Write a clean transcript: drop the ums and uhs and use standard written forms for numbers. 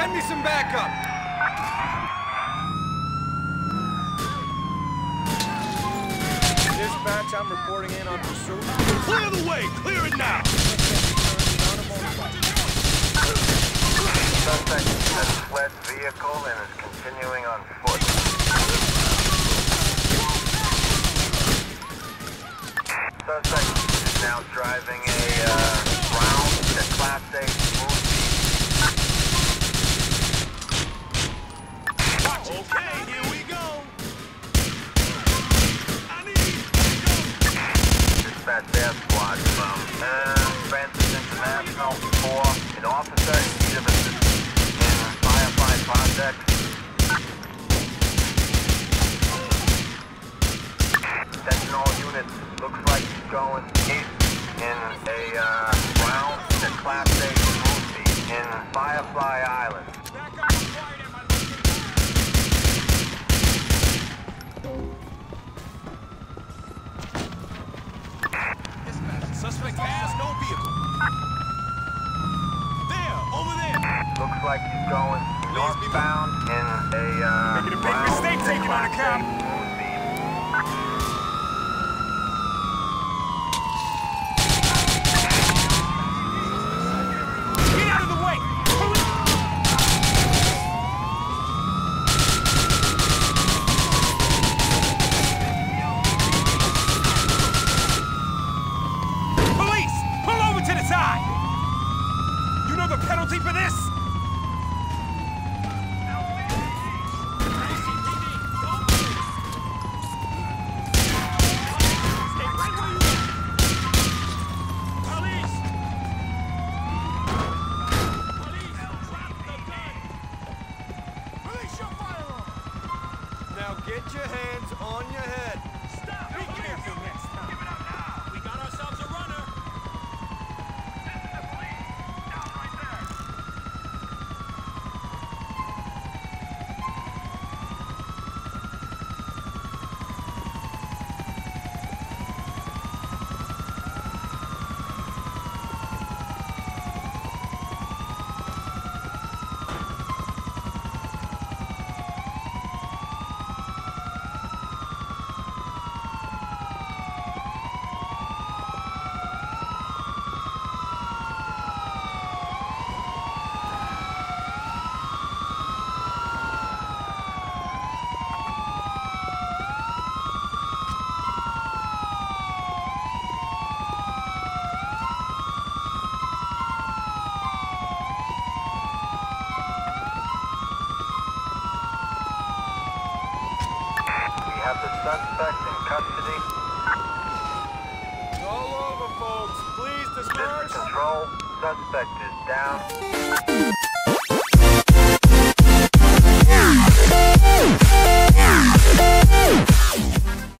Send me some backup! Dispatch, I'm reporting in on pursuit. Clear the way! Clear it now! Suspect has fled vehicle and is continuing on foot. Suspect is now driving a Brown to Class A smooth speed. Okay, here we go! Dispatch air squad from Francis International for an officer in need of assistance in Firefly Project. Sentinel unit looks like he's going east in a Brown to Class A smoothie in Firefly Island. Suspect has no vehicle. There, over there. Looks like he's going northbound in a Making a big Brown mistake to taking on a Class cop. smoothie. Get out of the way! Police! Pull over to the side! You know the penalty for this? Now get your hands on your head. Stop! Be careful next time. Give it up now! We got ourselves a runner! We have the suspect in custody. It's all over, folks. Please This disperse. control. Suspect is down.